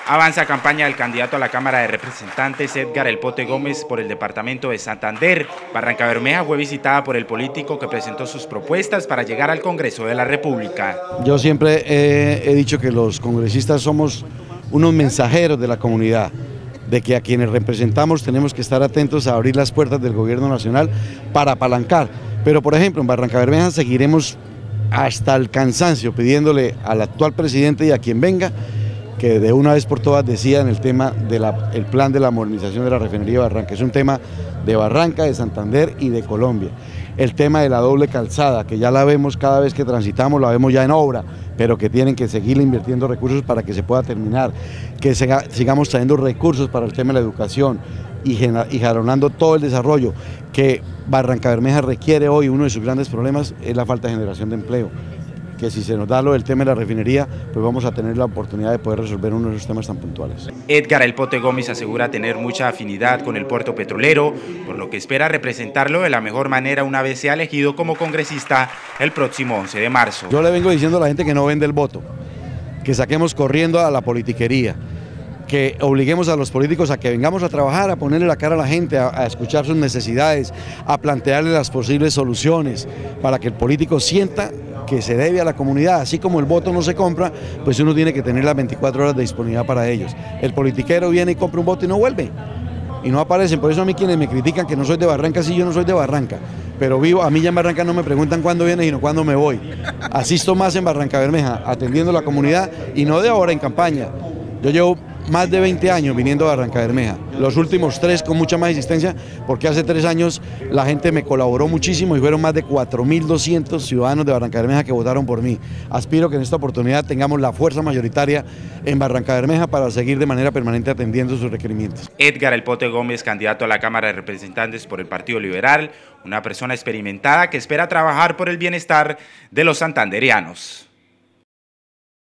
Avanza campaña del candidato a la Cámara de Representantes Edgar El Pote Gómez por el departamento de Santander. Barrancabermeja fue visitada por el político que presentó sus propuestas para llegar al Congreso de la República. Yo siempre he dicho que los congresistas somos unos mensajeros de la comunidad, de que a quienes representamos tenemos que estar atentos a abrir las puertas del gobierno nacional para apalancar. Pero por ejemplo en Barrancabermeja seguiremos hasta el cansancio pidiéndole al actual presidente y a quien venga que de una vez por todas decidan el tema del plan de la modernización de la refinería de Barranca. Es un tema de Barranca, de Santander y de Colombia. El tema de la doble calzada, que ya la vemos cada vez que transitamos, la vemos ya en obra, pero que tienen que seguir invirtiendo recursos para que se pueda terminar, que sigamos trayendo recursos para el tema de la educación y jalonando todo el desarrollo que Barrancabermeja requiere hoy. Uno de sus grandes problemas es la falta de generación de empleo, que si se nos da lo del tema de la refinería, pues vamos a tener la oportunidad de poder resolver uno de esos temas tan puntuales. Edgar El Pote Gómez asegura tener mucha afinidad con el puerto petrolero, por lo que espera representarlo de la mejor manera una vez sea elegido como congresista el próximo 11 de marzo. Yo le vengo diciendo a la gente que no vende el voto, que saquemos corriendo a la politiquería, que obliguemos a los políticos a que vengamos a trabajar, a ponerle la cara a la gente, a escuchar sus necesidades, a plantearle las posibles soluciones, para que el político sienta que se debe a la comunidad. Así como el voto no se compra, pues uno tiene que tener las 24 horas de disponibilidad para ellos. El politiquero viene y compra un voto y no vuelve, y no aparecen. Por eso a mí quienes me critican que no soy de Barranca, sí, yo no soy de Barranca, pero vivo, a mí ya en Barranca no me preguntan cuándo viene, sino cuándo me voy. Asisto más en Barrancabermeja, atendiendo a la comunidad, y no de ahora en campaña. Yo llevo más de 20 años viniendo a Barrancabermeja, los últimos 3 con mucha más insistencia, porque hace 3 años la gente me colaboró muchísimo y fueron más de 4.200 ciudadanos de Barrancabermeja que votaron por mí. Aspiro que en esta oportunidad tengamos la fuerza mayoritaria en Barrancabermeja para seguir de manera permanente atendiendo sus requerimientos. Edgar El Pote Gómez, candidato a la Cámara de Representantes por el Partido Liberal, una persona experimentada que espera trabajar por el bienestar de los santanderianos.